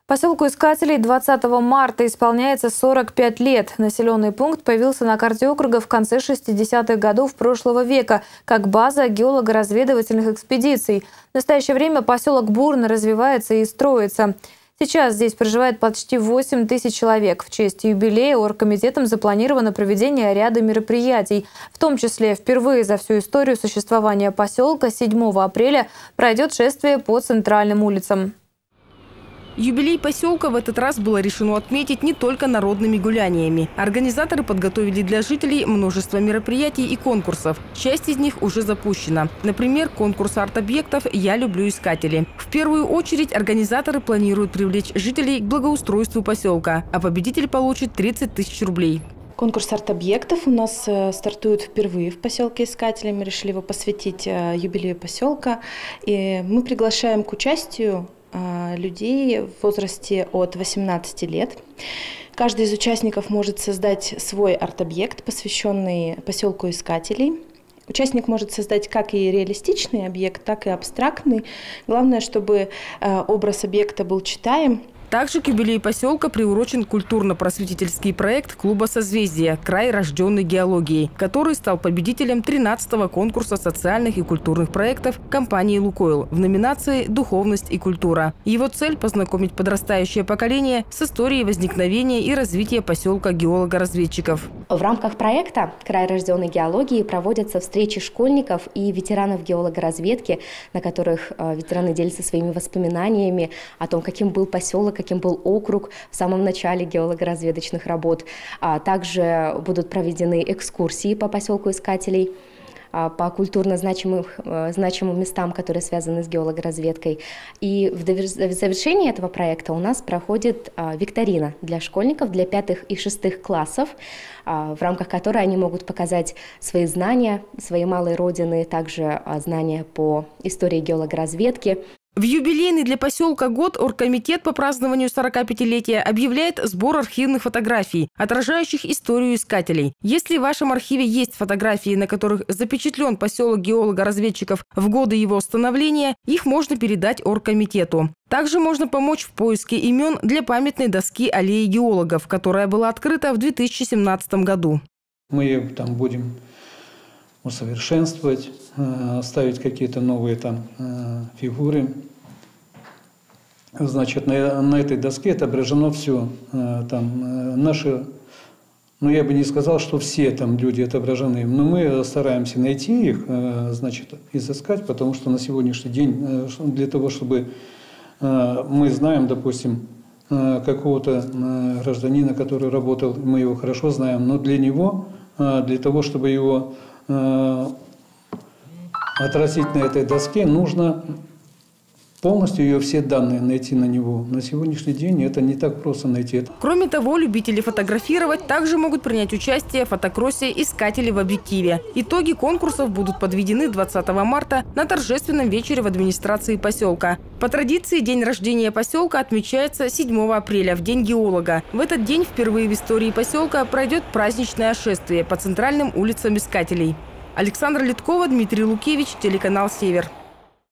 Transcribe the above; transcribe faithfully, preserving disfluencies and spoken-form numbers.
Поселку Искателей двадцатого марта исполняется сорок пять лет. Населенный пункт появился на карте округа в конце шестидесятых годов прошлого века как база геолого-разведывательных экспедиций. В настоящее время поселок бурно развивается и строится. Сейчас здесь проживает почти восемь тысяч человек. В честь юбилея оргкомитетом запланировано проведение ряда мероприятий. В том числе впервые за всю историю существования поселка седьмого апреля пройдет шествие по центральным улицам. Юбилей поселка в этот раз было решено отметить не только народными гуляниями. Организаторы подготовили для жителей множество мероприятий и конкурсов. Часть из них уже запущена. Например, конкурс арт-объектов «Я люблю искатели». В первую очередь организаторы планируют привлечь жителей к благоустройству поселка, а победитель получит тридцать тысяч рублей. Конкурс арт-объектов у нас стартует впервые в поселке Искатели. Мы решили его посвятить юбилею поселка. И мы приглашаем к участию людей в возрасте от восемнадцати лет. Каждый из участников может создать свой арт-объект, посвященный поселку Искателей. Участник может создать как и реалистичный объект, так и абстрактный. Главное, чтобы образ объекта был читаем. Также к юбилею поселка приурочен культурно-просветительский проект клуба «Созвездие. Край, рожденный геологией», который стал победителем тринадцатого конкурса социальных и культурных проектов компании «Лукойл» в номинации «Духовность и культура». Его цель – познакомить подрастающее поколение с историей возникновения и развития поселка геолога-разведчиков. В рамках проекта «Край, рожденный геологией» проводятся встречи школьников и ветеранов геологоразведки, на которых ветераны делятся своими воспоминаниями о том, каким был поселок, каким был округ в самом начале геолого-разведочных работ. Также будут проведены экскурсии по поселку Искателей, по культурно значимым, значимым местам, которые связаны с геологоразведкой. И в завершении этого проекта у нас проходит викторина для школьников, для пятых и шестых классов, в рамках которой они могут показать свои знания, своей малой родины, также знания по истории геологоразведки. В юбилейный для поселка год оргкомитет по празднованию сорокапятилетия объявляет сбор архивных фотографий, отражающих историю искателей. Если в вашем архиве есть фотографии, на которых запечатлен поселок геолога-разведчиков в годы его становления, их можно передать оргкомитету. Также можно помочь в поиске имен для памятной доски аллеи геологов, которая была открыта в две тысячи семнадцатом году. Мы там будем усовершенствовать, ставить какие-то новые там фигуры. Значит, на, на этой доске отображено все. Там наши, ну я бы не сказал, что все там люди отображены, но мы стараемся найти их, значит, изыскать, потому что на сегодняшний день для того, чтобы мы знаем, допустим, какого-то гражданина, который работал, мы его хорошо знаем, но для него, для того, чтобы его отразить на этой доске, нужно полностью ее все данные найти на него. На сегодняшний день это не так просто найти. Кроме того, любители фотографировать также могут принять участие в фотокроссе «Искатели в объективе». Итоги конкурсов будут подведены двадцатого марта на торжественном вечере в администрации поселка. По традиции, день рождения поселка отмечается седьмого апреля, в День геолога. В этот день впервые в истории поселка пройдет праздничное шествие по центральным улицам Искателей. Александра Литкова, Дмитрий Лукевич, телеканал «Север».